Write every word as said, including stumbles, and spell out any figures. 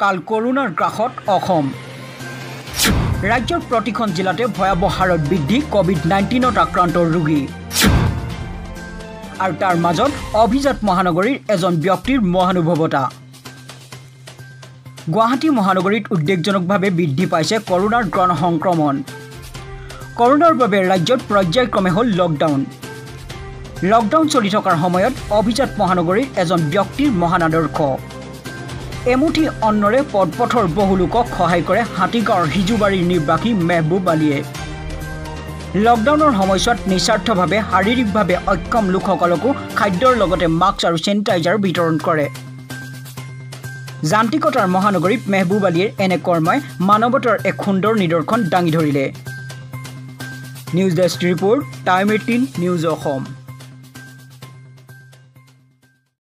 কাল কৰোনাৰ গ্ৰাসত অসম ৰাজ্যৰ প্ৰতিখন জিলাতে ভয়াবহ হাৰত বৃদ্ধি কোভিড নাইনটিনত আক্ৰান্তৰ ৰোগী আৰু তাৰ মাজত অভিজাত মহানগৰীৰ এজন ব্যক্তিৰ মহানুভৱতা গুৱাহাটী মহানগৰীত উদ্বেগজনকভাৱে বৃদ্ধি পাইছে কৰোনাৰ গণ সংক্ৰমণ কৰোনাৰ বাবে ৰাজ্যত পৰ্যায়ক্ৰমে হ'ল লকডাউন লকডাউন চলি থকাৰ সময়ত অভিজাত মহানগৰীৰ এজন ব্যক্তিৰ মহান আদৰ্শ এমুঠি অন্নৰে পদপথৰ বহু লোকক সহায় কৰে হাতীগাঁৱৰ হিজুবাৰীৰ নিৰ্বাসী মেহবুব আলীয়ে লকডাউনৰ সময়ছোৱাত নিস্বাৰ্থভাৱে শাৰীৰিকভাৱে অক্ষম লোকসকলকো খাদ্যৰ লগতে মাস্ক আৰু চেনিটাইজাৰ বিতৰণ কৰে যান্ত্ৰিকতাৰ মহানগৰীত মেহবুব আলীৰ এনে কৰ্মই মানৱতাৰ এক সুন্দৰ নিদৰ্শন দাঙি ধৰিলে news desk report time eighteen news Assam.